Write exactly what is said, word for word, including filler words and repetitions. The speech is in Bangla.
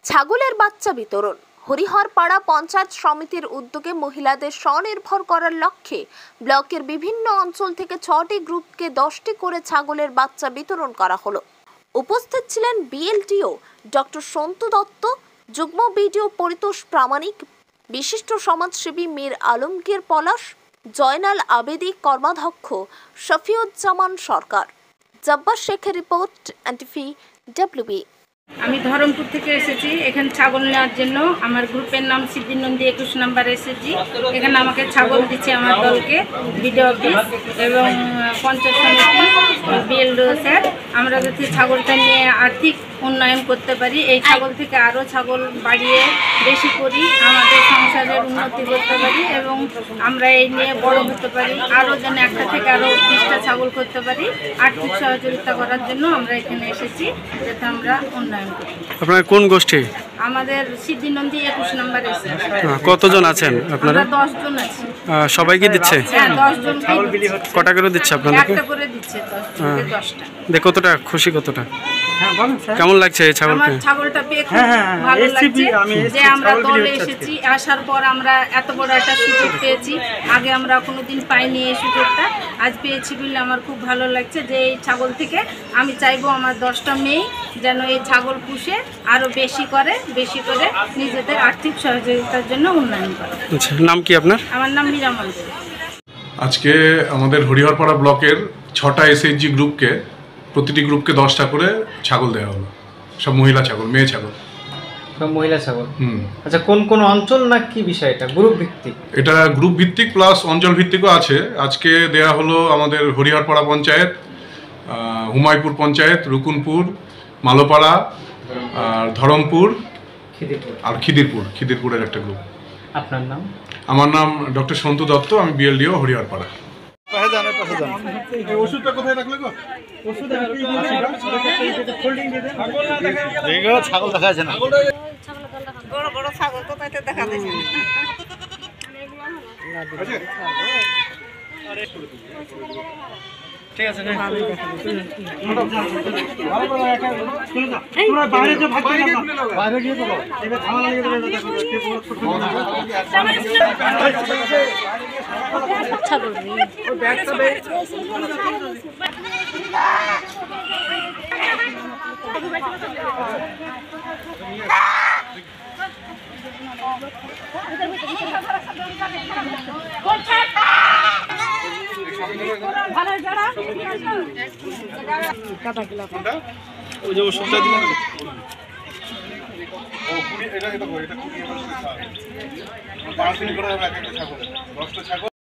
ছাগলের বাচ্চা বিতরণ। হরিহরপাড়া পঞ্চায়েত সমিতির উদ্যোগে মহিলাদের স্বনির্ভর করার লক্ষ্যে ব্লকের বিভিন্ন অঞ্চল থেকে ছটি গ্রুপকে দশটি করে ছাগলের বাচ্চা বিতরণ করা হলো। উপস্থিত ছিলেন বিএলটিও ডক্টর সন্তু দত্ত, যুগ্ম বিডিও পরিতোষ প্রামাণিক, বিশিষ্ট সমাজসেবী মীর আলমগীর পলাশ, জয়নাল আবেদি, কর্মাধ্যক্ষ শফিউজ্জামান সরকার। জব্বার শেখের রিপোর্ট, এনটিভিডব্লিউবি। আমি ধরমপুর থেকে এসেছি এখানে ছাগল নেওয়ার জন্য। আমার গ্রুপের নাম সিদ্ধিনন্দী একুশ নাম্বার এসেছি। এখানে আমাকে ছাগল দিচ্ছে আমার দলকে বিডিও অফিস এবং পঞ্চায়েত সমিতি বিএলডিও স্যার। আমরা যাতে ছাগলটা নিয়ে আর্থিক উন্নয়ন করতে পারি, এই ছাগল থেকে আরও ছাগল বাড়িয়ে বেশি করি, আমাদের সংসারের উন্নতি করতে পারি এবং আমরা এই নিয়ে বড় হতে পারি, আরও যেন একটা থেকে আরও বিশটা ছাগল করতে পারি। আর্থিক সহযোগিতা করার জন্য আমরা এখানে এসেছি, যাতে আমরা উন্নয়ন করি। আপনার কোন গোষ্ঠী? আমাদের সিদ্ধিনন্দী একুশ নাম্বার এসে। কতজন আছেন আপনারা? দশ জন আছি। সবাইকে দিচ্ছে? হ্যাঁ, দশ জন। কটা করে দিচ্ছে আপনাদেরকে? একটা করে দিচ্ছে, দশটা। দেখো কতটা খুশি, কতটা কেমন লাগছে এই ছাগলকে? আমার ছাগলটা পেয়ে খুব ভালো লাগছে যে আমরা দলে এসেছি, আসার পর আমরা এত বড় একটা সুযোগ পেয়েছি। আগে আমরা কোনোদিন পাইনি এই সুযোগটা, আজ পেয়েছি বলে আমার খুব ভালো লাগছে। যে এই ছাগল থেকে আমি চাইবো আমার দশটা মেয়ে যেন এই ছাগল পুষে আরো বেশি করে বেশি করে নিজেদের আর্থিক সহযোগিতার জন্য উন্নয়ন করে। আচ্ছা, নাম কি আপনার? আমার নাম মীরামল। আজকে আমাদের হরিহরপাড়া ব্লকের ছটা এসএইচজি গ্রুপকে প্রতিটি গ্রুপকে দশটা করে ছাগল দেওয়া হলো। সব মহিলা ছাগল, মেয়ে ছাগল, সব মহিলা ছাগল। হুম আচ্ছা, কোন কোন অঞ্চল না কি বিষয়? এটা গ্রুপ ভিত্তিক? এটা গ্রুপ ভিত্তিক প্লাস অঞ্চল ভিত্তিকও আছে। আজকে দেয়া হলো আমাদের হরিহরপাড়া পঞ্চায়েত, হুমায়পুর পঞ্চায়েত, রুকুনপুর, মালোপাড়া, আর ধরমপুর আর খিদিরপুর। খিদিরপুরের একটা গ্রুপ। আপনার নাম? আমার নাম ডক্টর সন্তু দত্ত, আমি বিএলডিও হরিহরপাড়া। ওষুধটা কোথায় রাখলে গো? ওষুধ ছাগল দেখা যাচ্ছে না। বড় বড় ছাগল তো তাইতে দেখা যাচ্ছে না। ঠিক আছে, তোমরা বাইরে যে ভাগ করে নাও, বাইরে গিয়ে বলো এবার ঝামেলা লেগে যাবে। আচ্ছা বলবি ও ব্যাগটা বে ভালো জড়া কত কিলো ওই যে ওষুধটা দিলাম। ও কুড়ি, এটা এটা এটা কুড়ি পাঁচ দিন করে হবে একটা ছাগল, দশটা ছাগল।